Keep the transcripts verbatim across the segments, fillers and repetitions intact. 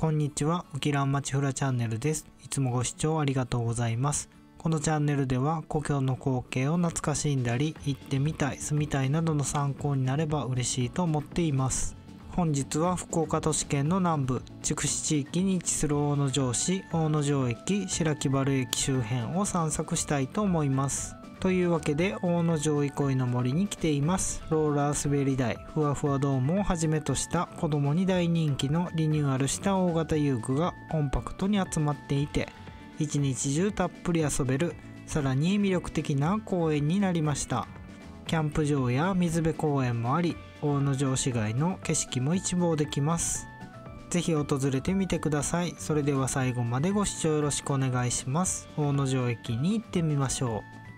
こんにちは、ウキランまちふらチャンネルです。いつもご視聴ありがとうございます。このチャンネルでは故郷の光景を懐かしんだり、行ってみたい、住みたいなどの参考になれば嬉しいと思っています。本日は福岡都市圏の南部、筑紫地域に位置する大野城市、大野城駅、白木原駅周辺を散策したいと思います。というわけで大野城憩いの森に来ています。ローラー滑り台、ふわふわドームをはじめとした子供に大人気のリニューアルした大型遊具がコンパクトに集まっていて、一日中たっぷり遊べる、さらに魅力的な公園になりました。キャンプ場や水辺公園もあり、大野城市街の景色も一望できます。ぜひ訪れてみてください。それでは最後までご視聴よろしくお願いします。大野城駅に行ってみましょう。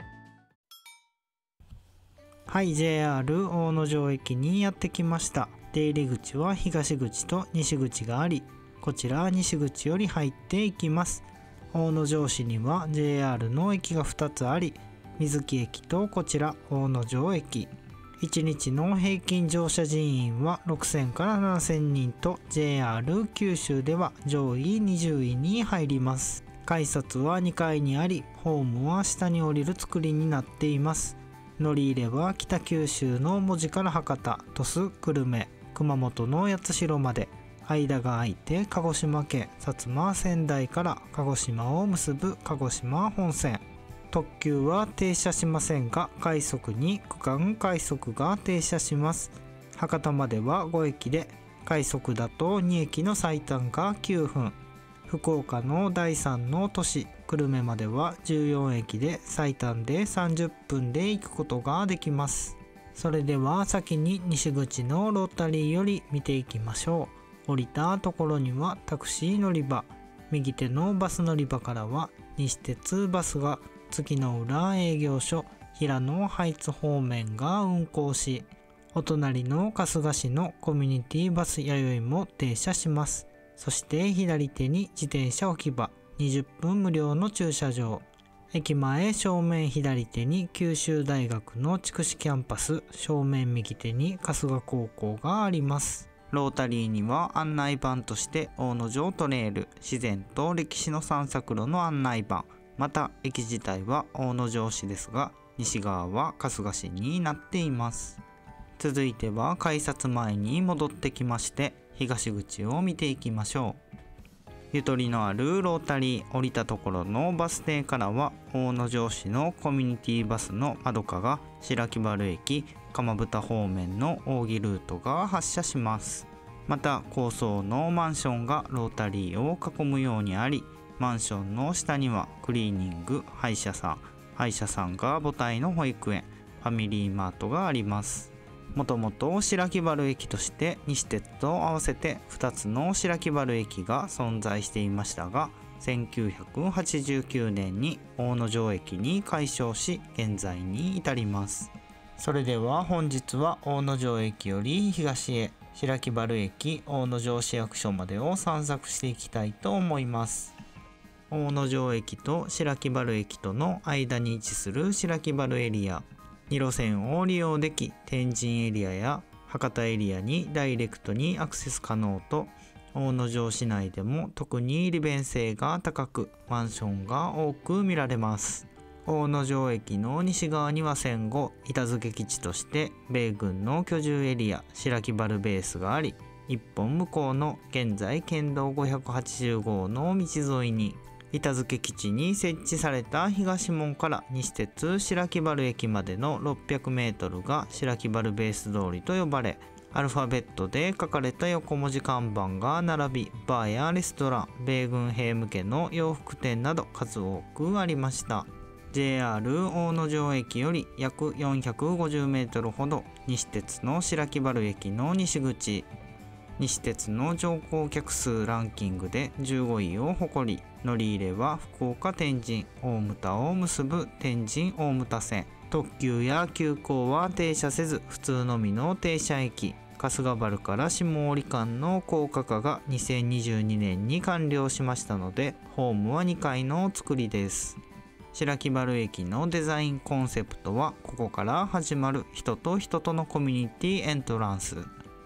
はい、ジェイアール 大野城駅にやってきました。出入り口は東口と西口があり、こちら西口より入っていきます。大野城市には ジェイアール の駅がふたつあり、水木駅とこちら大野城駅。いちにちの平均乗車人員はろくせんからななせんにんと ジェイアール 九州では上位にじゅういに入ります。改札はにかいにあり、ホームは下に降りる作りになっています。乗り入れは北九州の門司から博多、鳥栖、久留米、熊本の八代まで、間が空いて鹿児島県薩摩仙台から鹿児島を結ぶ鹿児島本線。特急は停車しませんが、快速に区間快速が停車します。博多まではごえきで、快速だとにえきの最短がきゅうふん。福岡のだいさんの都市久留米まではじゅうよんえきで最短でさんじゅっぷんで行くことができます。それでは先に西口のロータリーより見ていきましょう。降りたところにはタクシー乗り場、右手のバス乗り場からは西鉄バスが月の浦営業所平野ハイツ方面が運行し、お隣の春日市のコミュニティバスやよいも停車します。そして左手に自転車置き場、にじゅっぷん無料の駐車場。駅前正面左手に九州大学の筑紫キャンパス、正面右手に春日高校があります。ロータリーには案内板として大野城トレイル、自然と歴史の散策路の案内板、また駅自体は大野城市ですが、西側は春日市になっています。続いては改札前に戻ってきまして、東口を見ていきましょう。ゆとりのあるロータリー、降りたところのバス停からは大野城市のコミュニティバスのまどかが白木原駅、鎌蓋方面の扇ルートが発車します。また高層のマンションがロータリーを囲むようにあり、マンションの下にはクリーニング、歯医者さん、歯医者さんが母体の保育園、ファミリーマートがあります。もともと白木原駅として西鉄と合わせてふたつの白木原駅が存在していましたが、せんきゅうひゃくはちじゅうきゅうねんに大野城駅に改称し現在に至ります。それでは本日は大野城駅より東へ白木原駅大野城市役所までを散策していきたいと思います。大野城駅と白木原駅との間に位置する白木原エリア、に路線を利用でき、天神エリアや博多エリアにダイレクトにアクセス可能と、大野城市内でも特に利便性が高く、マンションが多く見られます。大野城駅の西側には戦後板付基地として米軍の居住エリア白木原ベースがあり、一本向こうの現在県道ごひゃくはちじゅうごの道沿いに板付基地に設置された東門から西鉄白木原駅までのろっぴゃくメートルが白木原ベース通りと呼ばれ、アルファベットで書かれた横文字看板が並び、バーやレストラン、米軍兵向けの洋服店など数多くありました。ジェイアール 大野城駅より約よんひゃくごじゅうメートルほど西鉄の白木原駅の西口、西鉄の乗降客数ランキングでじゅうごいを誇り、乗り入れは福岡天神、大牟田を結ぶ天神大牟田線。特急や急行は停車せず、普通のみの停車駅。春日原から下織間の高架化がにせんにじゅうにねんに完了しましたので、ホームはにかいの造りです。白木原駅のデザインコンセプトは、ここから始まる人と人とのコミュニティエントランス。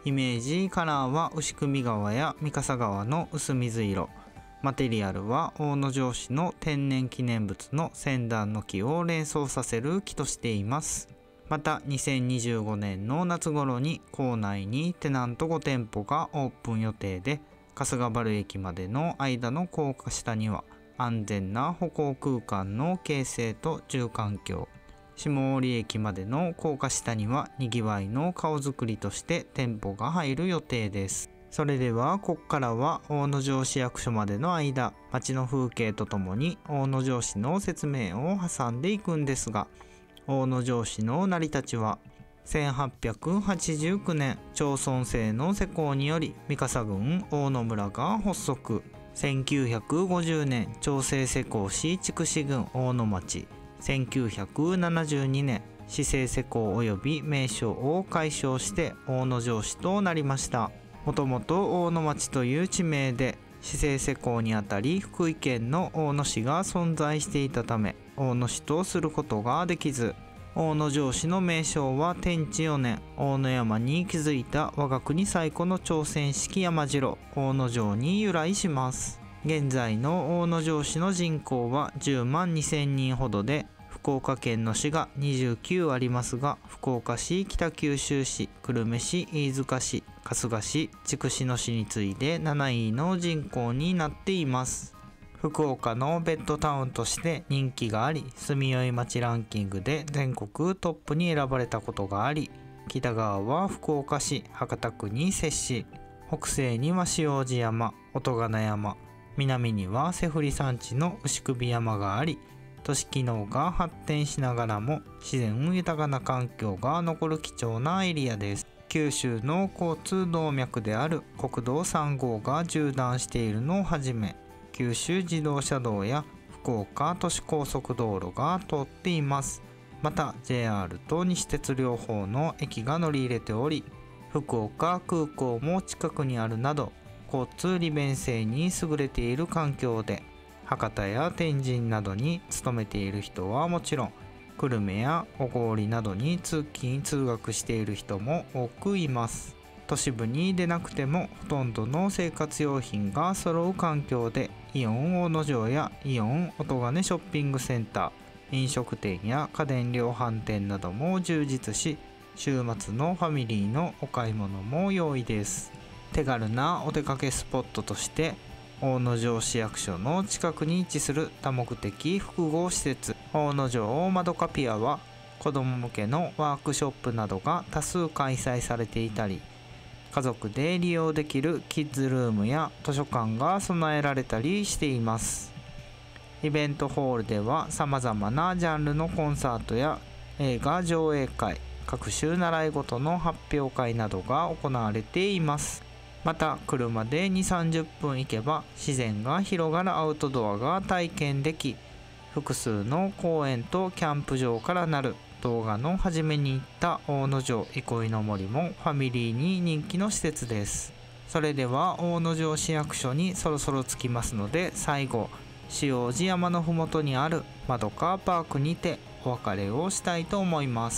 イメージカラーは牛久川や三笠川の薄水色。マテリアルは大野城市の天然記念物の仙段の木を連想させる木としています。またにせんにじゅうごねんの夏頃に構内にテナントごてんぽがオープン予定で、春日原駅までの間の高架下には安全な歩行空間の形成と住環境、下織駅までの高架下にはにぎわいの顔づくりとして店舗が入る予定です。それではここからは大野城市役所までの間、街の風景とともに大野城市の説明を挟んでいくんですが、大野城市の成り立ちはせんはっぴゃくはちじゅうきゅうねん町村制の施行により三笠郡大野村が発足。せんきゅうひゃくごじゅうねん町制施行し筑紫郡大野町。せんきゅうひゃくななじゅうにねん市制施行及び名称を改称して大野城市となりました。もともと大野町という地名で市制施行にあたり福井県の大野市が存在していたため大野市とすることができず、大野城市の名称は天智よねん大野山に築いた我が国最古の朝鮮式山城大野城に由来します。現在の大野城市の人口はじゅうまんにせんにんほどで、福岡県の市がにじゅうきゅうありますが、福岡市、北九州市、久留米市、飯塚市、春日市、筑紫野市に次いでなないの人口になっています。福岡のベッドタウンとして人気があり、住みよい街ランキングで全国トップに選ばれたことがあり、北側は福岡市博多区に接し、北西には塩路山、音金山、南には瀬振山地の牛首山があり、都市機能が発展しながらも自然豊かな環境が残る貴重なエリアです。九州の交通動脈である国道さんごうが縦断しているのをはじめ、九州自動車道や福岡都市高速道路が通っています。また ジェイアール と西鉄両方の駅が乗り入れており、福岡空港も近くにあるなど交通利便性に優れている環境で、博多や天神などに勤めている人はもちろん、久留米や小郡などに通勤通学している人も多くいます。都市部に出なくてもほとんどの生活用品が揃う環境で、イオン大野城やイオン音金ショッピングセンター、飲食店や家電量販店なども充実し、週末のファミリーのお買い物も容易です。手軽なお出かけスポットとして大野城市役所の近くに位置する多目的複合施設大野城まどかピアは、子ども向けのワークショップなどが多数開催されていたり、家族で利用できるキッズルームや図書館が備えられたりしています。イベントホールではさまざまなジャンルのコンサートや映画上映会、各種習い事の発表会などが行われています。また車でにじゅうさんじゅっぷん行けば自然が広がるアウトドアが体験でき、複数の公園とキャンプ場からなる動画の初めに言った大野城憩いの森もファミリーに人気の施設です。それでは大野城市役所にそろそろ着きますので、最後塩路山のふもとにあるまどかパークにてお別れをしたいと思います。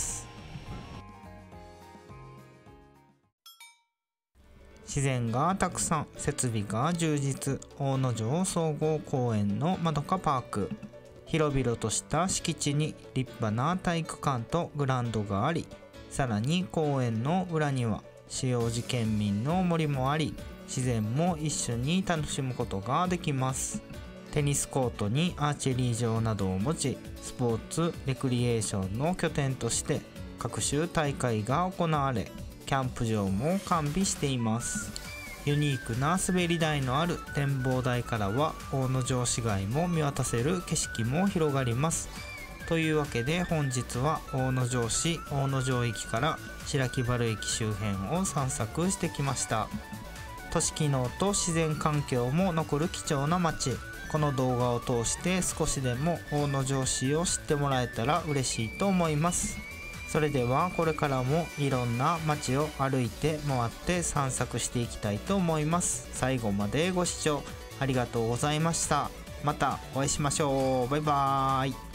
自然がたくさん、設備が充実、大野城総合公園のまどかパーク。広々とした敷地に立派な体育館とグラウンドがあり、さらに公園の裏には塩路県民の森もあり、自然も一緒に楽しむことができます。テニスコートにアーチェリー場などを持ち、スポーツレクリエーションの拠点として各種大会が行われ、キャンプ場も完備しています。ユニークな滑り台のある展望台からは大野城市街も見渡せる景色も広がります。というわけで本日は大野城市大野城駅から白木原駅周辺を散策してきました。都市機能と自然環境も残る貴重な街。この動画を通して少しでも大野城市を知ってもらえたら嬉しいと思います。それではこれからもいろんな街を歩いて回って散策していきたいと思います。最後までご視聴ありがとうございました。またお会いしましょう。バイバーイ。